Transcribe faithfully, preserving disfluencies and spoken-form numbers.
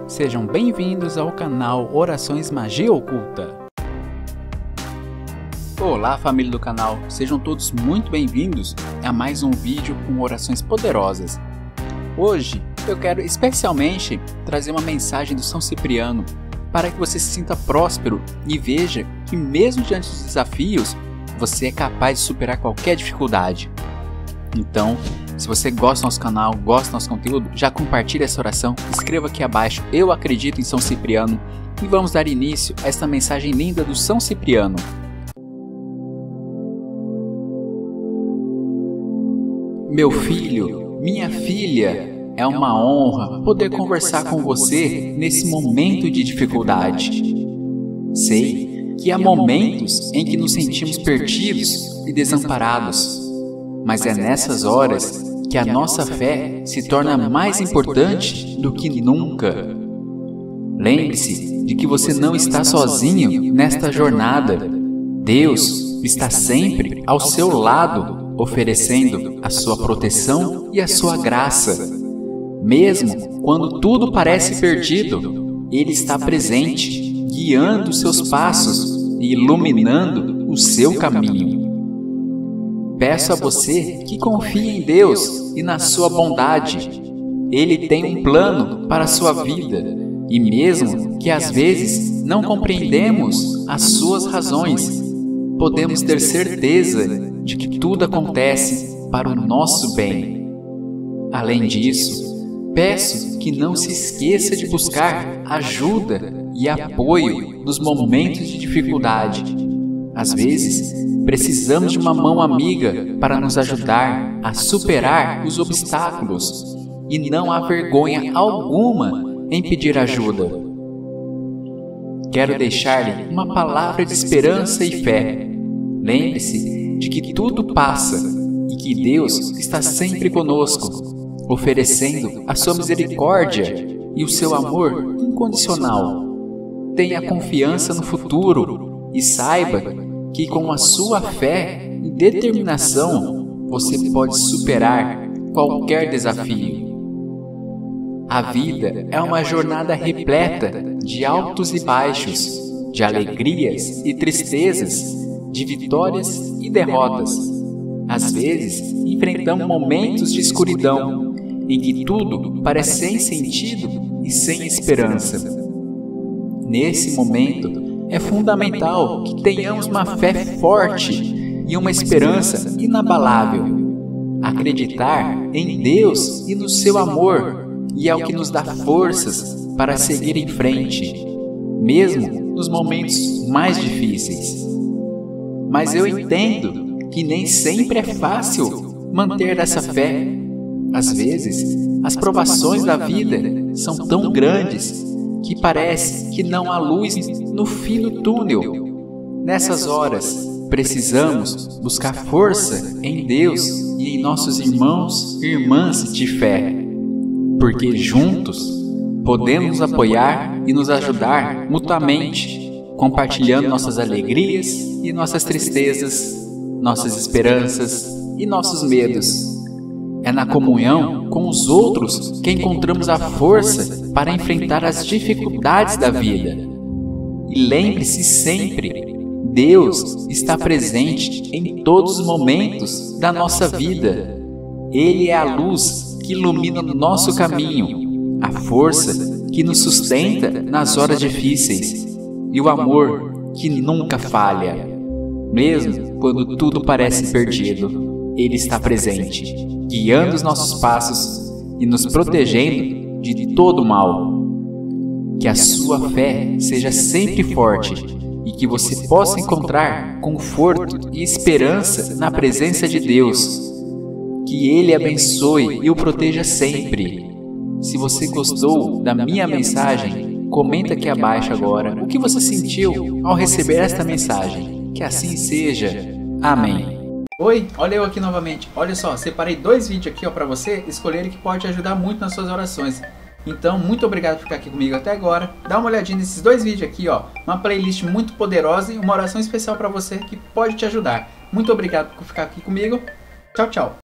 Sejam bem-vindos ao canal Orações Magia Oculta. Olá, família do canal, sejam todos muito bem-vindos a mais um vídeo com orações poderosas. Hoje eu quero especialmente trazer uma mensagem do São Cipriano para que você se sinta próspero e veja que mesmo diante dos desafios, você é capaz de superar qualquer dificuldade. Então, se você gosta do nosso canal, gosta do nosso conteúdo, já compartilhe essa oração, escreva aqui abaixo, eu acredito em São Cipriano, e vamos dar início a esta mensagem linda do São Cipriano. Meu filho, minha filha, é uma honra poder conversar com você nesse momento de dificuldade. Sei que há momentos em que nos sentimos perdidos e desamparados, mas é nessas horas que a nossa fé se torna mais importante do que nunca. Lembre-se de que você não está sozinho nesta jornada. Deus está sempre ao seu lado, oferecendo a sua proteção e a sua graça. Mesmo quando tudo parece perdido, Ele está presente, guiando os seus passos e iluminando o seu caminho. Peço a você que confie em Deus e na sua bondade. Ele tem um plano para a sua vida, e mesmo que às vezes não compreendemos as suas razões, podemos ter certeza de que tudo acontece para o nosso bem. Além disso, peço que não se esqueça de buscar ajuda e apoio nos momentos de dificuldade. Às vezes, precisamos de uma mão amiga para nos ajudar a superar os obstáculos, e não há vergonha alguma em pedir ajuda. Quero deixar-lhe uma palavra de esperança e fé. Lembre-se de que tudo passa e que Deus está sempre conosco, oferecendo a sua misericórdia e o seu amor incondicional. Tenha confiança no futuro e saiba que com a sua fé e determinação você pode superar qualquer desafio. A vida é uma jornada repleta de altos e baixos, de alegrias e tristezas, de vitórias e derrotas. Às vezes, enfrentamos momentos de escuridão, em que tudo parece sem sentido e sem esperança. Nesse momento, é fundamental que tenhamos uma fé forte e uma esperança inabalável. Acreditar em Deus e no seu amor, e é o que nos dá forças para seguir em frente, mesmo nos momentos mais difíceis. Mas eu entendo que nem sempre é fácil manter essa fé. Às vezes, as provações da vida são tão grandes que parece que não há luz no fim do túnel. Nessas horas, precisamos buscar força em Deus e em nossos irmãos e irmãs de fé, porque juntos podemos nos apoiar e nos ajudar mutuamente, compartilhando nossas alegrias e nossas tristezas, nossas esperanças e nossos medos. É na comunhão com os outros que encontramos a força para enfrentar as dificuldades da vida. E lembre-se sempre, Deus está presente em todos os momentos da nossa vida. Ele é a luz que ilumina o nosso caminho, a força que nos sustenta nas horas difíceis e o amor que nunca falha. Mesmo quando tudo parece perdido, Ele está presente, guiando os nossos passos e nos protegendo de todo mal. Que a sua fé seja sempre forte e que você possa encontrar conforto e esperança na presença de Deus. Que Ele abençoe e o proteja sempre. Se você gostou da minha mensagem, comenta aqui abaixo agora o que você sentiu ao receber esta mensagem. Que assim seja. Amém. Oi, olha eu aqui novamente. Olha só, separei dois vídeos aqui para você escolher que pode ajudar muito nas suas orações. Então, muito obrigado por ficar aqui comigo até agora. Dá uma olhadinha nesses dois vídeos aqui, ó. Uma playlist muito poderosa e uma oração especial para você que pode te ajudar. Muito obrigado por ficar aqui comigo. Tchau, tchau.